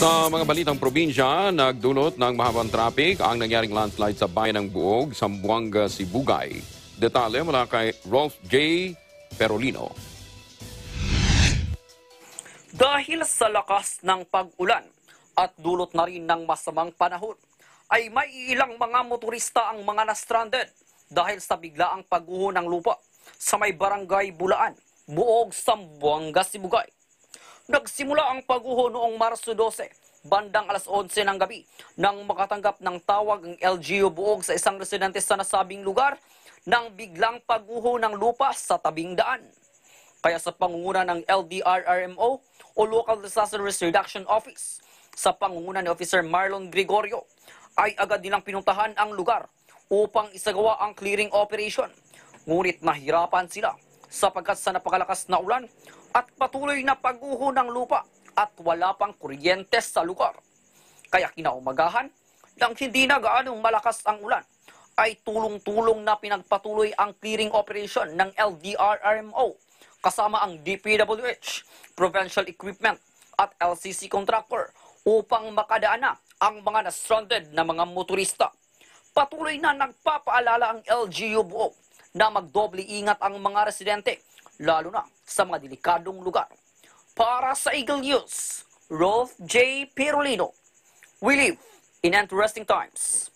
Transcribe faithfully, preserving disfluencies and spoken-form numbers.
Sa mga balitang probinsya, nagdulot ng mahabang traffic ang nangyaring landslide sa bayan ng Buog, Zamboanga, Sibugay. Detalye mula kay Rolf J. Perolino. Dahil sa lakas ng pag-ulan at dulot na rin ng masamang panahon, ay may ilang mga motorista ang mga na-stranded dahil sa biglaang pagguho ng lupa sa may barangay Bulaan, Buog, Zamboanga, Sibugay. Nagsimula ang pagguho noong Marso dose, bandang alas onse ng gabi, nang makatanggap ng tawag ang L G U Buog sa isang residente sa nasabing lugar nang biglang pagguho ng lupa sa tabing daan. Kaya sa pangunguna ng L D R R M O o Local Disaster Risk Reduction Office, sa pangunguna ni Officer Marlon Gregorio, ay agad nilang pinuntahan ang lugar upang isagawa ang clearing operation. Ngunit nahirapan sila sapagkat sa napakalakas na ulan at patuloy na pagguho ng lupa at wala pang kuryente sa lugar. Kaya kinaumagahan, nang hindi na gaanong malakas ang ulan, ay tulong-tulong na pinagpatuloy ang clearing operation ng L D R R M O kasama ang D P W H, Provincial Equipment at L C C Contractor upang makadaan na ang mga na-stranded na mga motorista. Patuloy na nagpapaalala ang L G U Buog na magdoble ingat ang mga residente, lalo na sa mga delikadong lugar. Para sa Eagle News, Rolf J. Perolino. We live in interesting times.